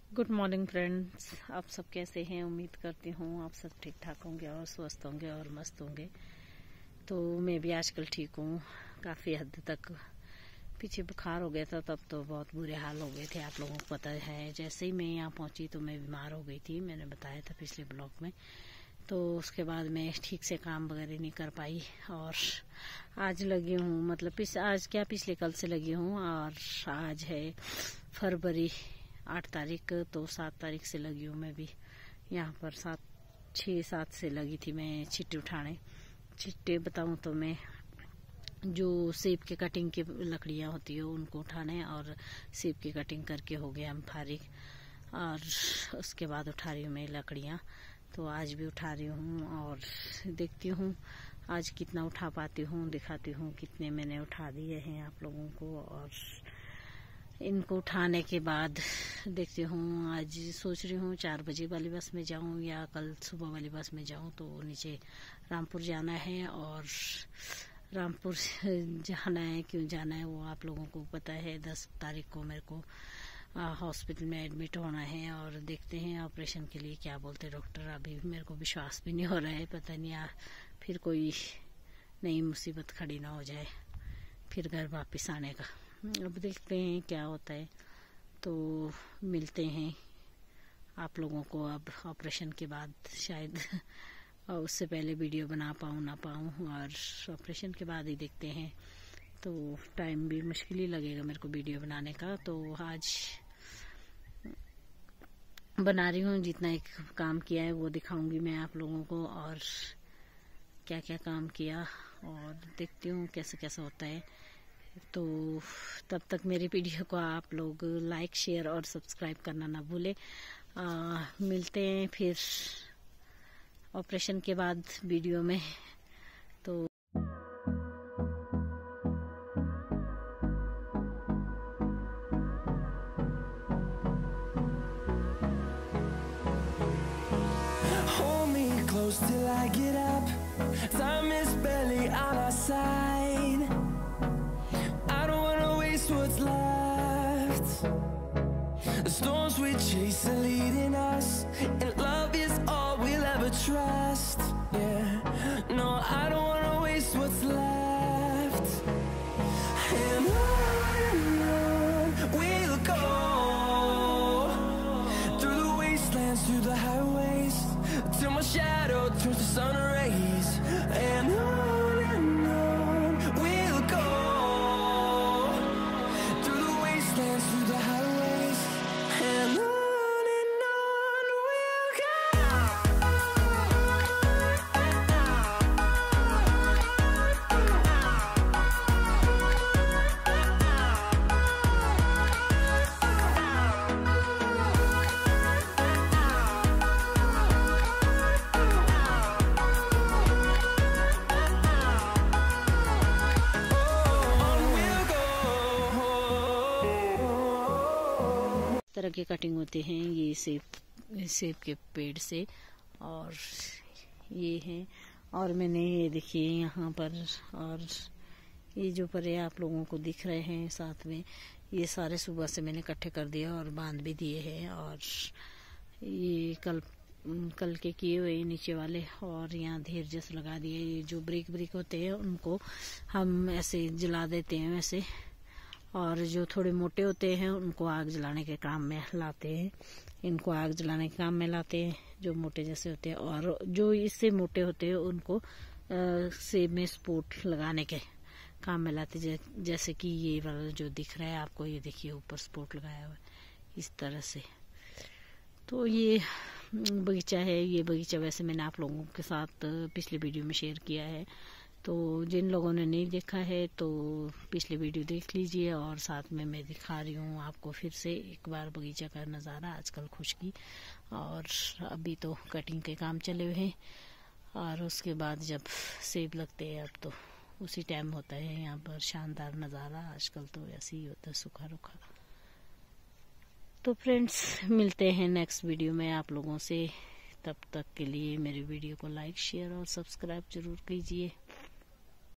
Good morning friends, आप सब कैसे हैं। उम्मीद करती हूँ आप सब ठीक ठाक होंगे और स्वस्थ होंगे और मस्त होंगे। तो मैं भी आजकल ठीक हूँ। काफ़ी हद तक पीछे बुखार हो गया था, तब तो बहुत बुरे हाल हो गए थे। आप लोगों को पता है, जैसे ही मैं यहाँ पहुँची तो मैं बीमार हो गई थी। मैंने बताया था पिछले ब्लॉग में। तो उसके बाद मैं ठीक से काम वगैरह नहीं कर पाई और आज लगी हूँ, मतलब आज क्या पिछले कल से लगी हूँ। और आज है फरवरी 8 तारीख, तो 7 तारीख से लगी हूँ मैं भी यहाँ पर। 6-7 से लगी थी मैं छिट्टे उठाने। छिट्टे बताऊँ तो मैं जो सेब के कटिंग की लकड़ियाँ होती है उनको उठाने, और सेब की कटिंग करके हो गया हम फारिग। और उसके बाद उठा रही हूँ मैं लकड़ियाँ। तो आज भी उठा रही हूँ और देखती हूँ आज कितना उठा पाती हूँ, दिखाती हूँ कितने मैंने उठा दिए हैं आप लोगों को। और इनको उठाने के बाद देखती हूँ, आज सोच रही हूँ 4 बजे वाली बस में जाऊँ या कल सुबह वाली बस में जाऊँ। तो नीचे रामपुर जाना है, और रामपुर जाना है, क्यों जाना है वो आप लोगों को पता है। 10 तारीख को मेरे को हॉस्पिटल में एडमिट होना है, और देखते हैं ऑपरेशन के लिए क्या बोलते डॉक्टर। अभी मेरे को विश्वास भी नहीं हो रहा है, पता नहीं फिर कोई नई मुसीबत खड़ी ना हो जाए फिर घर वापस आने का। अब देखते हैं क्या होता है। तो मिलते हैं आप लोगों को अब ऑपरेशन के बाद शायद, और उससे पहले वीडियो बना पाऊँ ना पाऊँ, और ऑपरेशन के बाद ही देखते हैं। तो टाइम भी मुश्किल ही लगेगा मेरे को वीडियो बनाने का। तो आज बना रही हूँ, जितना एक काम किया है वो दिखाऊंगी मैं आप लोगों को, और क्या क्या काम किया, और देखती हूँ कैसे कैसे होता है। तो तब तक मेरी वीडियो को आप लोग लाइक, शेयर और सब्सक्राइब करना ना भूले। मिलते हैं फिर ऑपरेशन के बाद वीडियो में। तो Hold me close till I get up. Time is barely on our side. I don't wanna waste what's left. The storms we chase are leading us, and love is all we'll ever trust. Yeah, no, I don't wanna waste what's left. And on we'll go, through the wastelands, through the highways, till my shadow turns to sun rays. And on we'll go, through the wastelands, through the highways, and on we'll go. तरह की cutting होते हैं ये सेब के पेड़ से, और ये है। और मैंने ये देखिए यहाँ पर, और ये जो परे आप लोगों को दिख रहे हैं साथ में, ये सारे सुबह से मैंने इकट्ठे कर दिए और बांध भी दिए हैं। और ये कल के किए हुए नीचे वाले, और यहाँ ढेर जैसे लगा दिए। ये जो ब्रिक होते हैं उनको हम ऐसे जला देते हैं वैसे, और जो थोड़े मोटे होते हैं उनको आग जलाने के काम में लाते हैं। इनको आग जलाने के काम में लाते हैं जो मोटे जैसे होते हैं, और जो इससे मोटे होते हैं उनको सेब में स्पोर्ट लगाने के काम में लाते। जैसे कि ये वाला जो दिख रहा है आपको, ये देखिए ऊपर स्पोर्ट लगाया हुआ है इस तरह से। तो ये बगीचा है। ये बगीचा वैसे मैंने आप लोगों के साथ पिछले वीडियो में शेयर किया है। तो जिन लोगों ने नहीं देखा है तो पिछले वीडियो देख लीजिए, और साथ में मैं दिखा रही हूँ आपको फिर से एक बार बगीचा का नज़ारा। आजकल खुशकी, और अभी तो कटिंग के काम चले हुए हैं, और उसके बाद जब सेब लगते हैं अब तो उसी टाइम होता है यहाँ पर शानदार नज़ारा। आजकल तो ऐसे ही होता है, सूखा रुखा। तो फ्रेंड्स मिलते हैं नेक्स्ट वीडियो में आप लोगों से। तब तक के लिए मेरी वीडियो को लाइक, शेयर और सब्सक्राइब जरूर कीजिए।